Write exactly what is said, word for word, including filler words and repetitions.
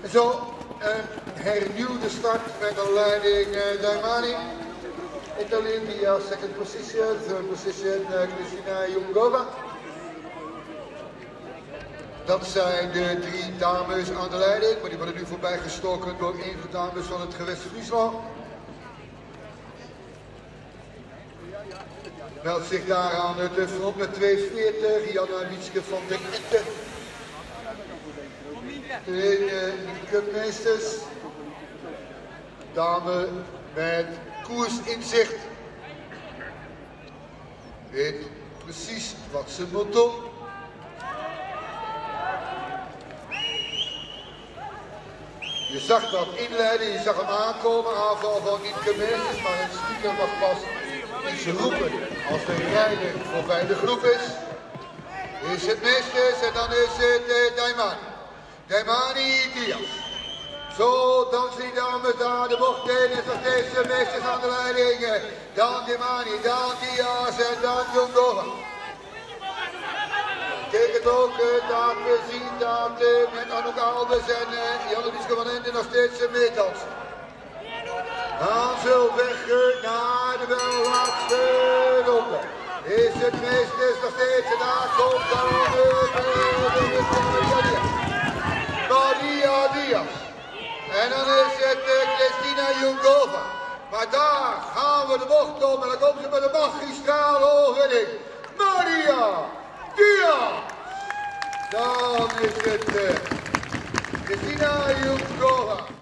Zo, een hernieuwde start met een leiding uh, Daimani. Italia second position, third position uh, Kristina Jungova. Dat zijn de drie dames aan de leiding, maar die worden nu voorbij gestoken door een van de dames van het gewest Friesland. Meldt zich daar aan het front met twee veertig, Janna Wietske van der Ette. De uh, cupmeesters. Dame met koersinzicht. Weet precies wat ze moet doen. Je zag dat inleiden, je zag hem aankomen, aanval van Nienke Meesters, maar het speaker mag pas iets roepen als de rijder voorbij de groep is. Is het Meesters en dan is het uh, Daimani. Daimani Diaz. Zo, dan zie je dames daar de bocht in, is nog steeds de Meesters aan de leiding. Dan Daimani, dan Diaz en dan Jungova. Betekent ook uh, dat we zien dat uh, met Anouk Albers en uh, Janne Wietske van Ende nog steeds uh, meedansen. Dan zo weg uh, naar de laatste ronde. Is het Meesters nog steeds en daar komt dan uh, Maria, Maria Diaz. En dan is het uh, Kristina Jungova. Maar daar gaan we de bocht om en dan komt ze met de magistrale overwinning. Maria Diaz. Dan is het uh, Kristina Jungova.